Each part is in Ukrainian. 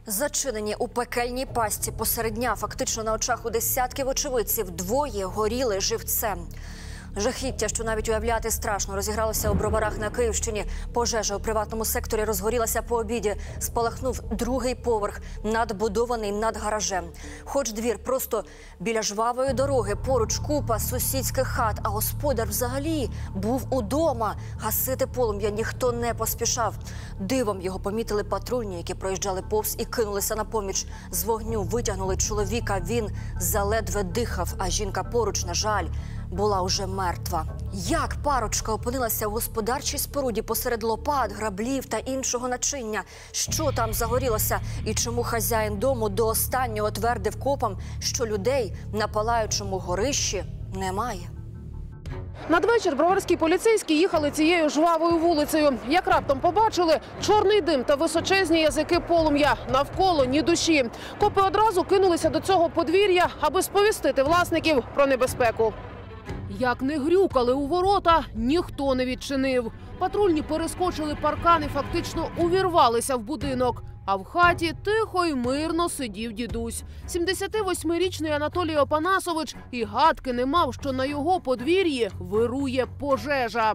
Зачинені у пекельній пастці посеред дня, фактично на очах у десятків очевидців, двоє горіли живцем. Жахіття, що навіть уявляти страшно, розігралося у Броварах на Київщині. Пожежа у приватному секторі розгорілася по обіді. Спалахнув другий поверх, надбудований над гаражем. Хоч двір просто біля жвавої дороги, поруч купа сусідських хат, а господар взагалі був удома. Гасити полум'я ніхто не поспішав. Дивом його помітили патрульні, які проїжджали повз і кинулися на поміч. З вогню витягнули чоловіка, він заледве дихав, а жінка поруч, на жаль, була уже мертва. Як парочка опинилася в господарчій споруді посеред лопат, граблів та іншого начиння? Що там загорілося? І чому хазяїн дому до останнього твердив копам, що людей на палаючому горищі немає? Надвечір броварські поліцейські їхали цією жвавою вулицею. Як раптом побачили чорний дим та височезні язики полум'я. Навколо ні душі. Копи одразу кинулися до цього подвір'я, аби сповістити власників про небезпеку. Як не грюкали у ворота, ніхто не відчинив. Патрульні перескочили паркан і фактично увірвалися в будинок. А в хаті тихо й мирно сидів дідусь. 78-річний Анатолій Опанасович і гадки не мав, що на його подвір'ї вирує пожежа.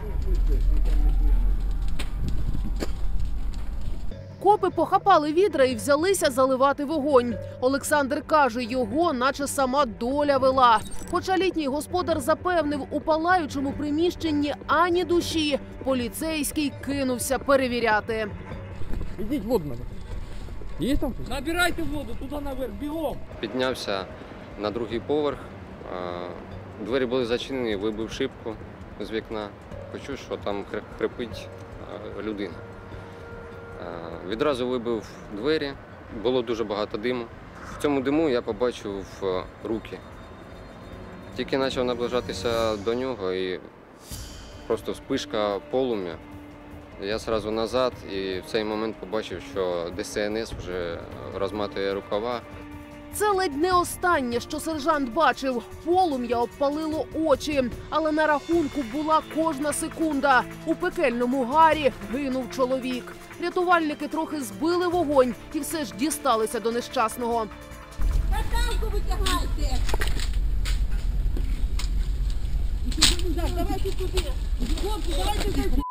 Копи похапали відра і взялися заливати вогонь. Олександр каже, його наче сама доля вела. Хоча літній господар запевнив, у палаючому приміщенні ані душі, поліцейський кинувся перевіряти. Ідіть, воду надо. Є там? Набирайте воду, туди наверх, бігом. Піднявся на другий поверх. Двері були зачинені, вибив шибку з вікна. Почув, що там хрипить людина. Відразу вибив двері, було дуже багато диму. В цьому диму я побачив руки. Тільки почав наближатися до нього і просто вспишка полум'я. Я одразу назад і в цей момент побачив, що ДСНС вже розматує рукава. Це ледь не останнє, що сержант бачив. Полум'я обпалило очі, але на рахунку була кожна секунда. У пекельному гарі гинув чоловік. Рятувальники трохи збили вогонь і все ж дісталися до нещасного. Наталку витягайте! Так, давайте туди. Хлопці, давайте туди.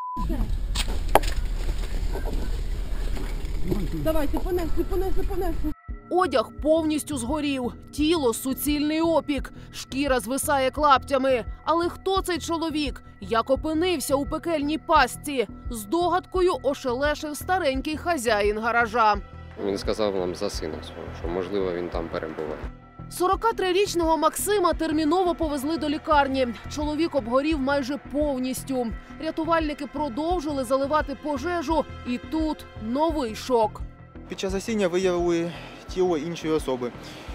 Давайте, понесли. Одяг повністю згорів, тіло – суцільний опік, шкіра звисає клаптями. Але хто цей чоловік? Як опинився у пекельній пастці? Здогадкою ошелешив старенький хазяїн гаража. Він сказав нам за сина свого, що, можливо, він там перебуває. 43-річного Максима терміново повезли до лікарні. Чоловік обгорів майже повністю. Рятувальники продовжили заливати пожежу, і тут новий шок. Під час гасіння виявили тіло іншої особи.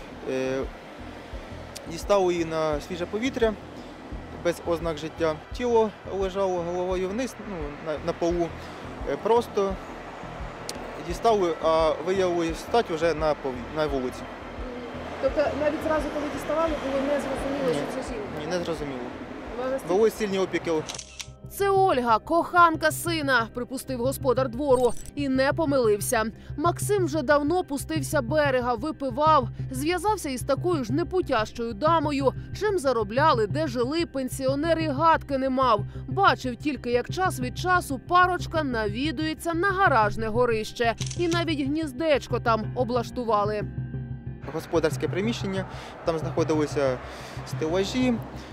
Дістали її на свіже повітря, без ознак життя. Тіло лежало головою вниз, на полу, просто дістали, а виявили стать вже на вулиці. Тобто навіть зразу, коли діставали, було не зрозуміло, що це жінка? Ні, не зрозуміло. Були сильні опіки. Це Ольга, коханка сина, припустив господар двору. І не помилився. Максим вже давно пустився берега, випивав, зв'язався із такою ж непутящою дамою. Чим заробляли, де жили, пенсіонери гадки не мав. Бачив тільки, як час від часу парочка навідується на гаражне горище. І навіть гніздечко там облаштували. Господарське приміщення, там знаходилися стелажі,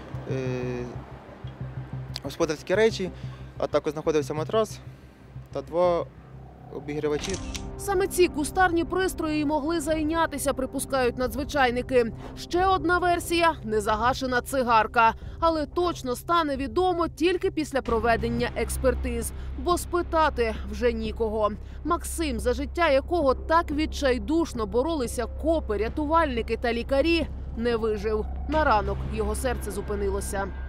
господарські речі, а також знаходився матрас та 2 обігрівачі. Саме ці кустарні пристрої й могли зайнятися, припускають надзвичайники. Ще одна версія – незагашена цигарка. Але точно стане відомо тільки після проведення експертиз. Бо спитати вже нікого. Максим, за життя якого так відчайдушно боролися копи, рятувальники та лікарі, не вижив. На ранок його серце зупинилося.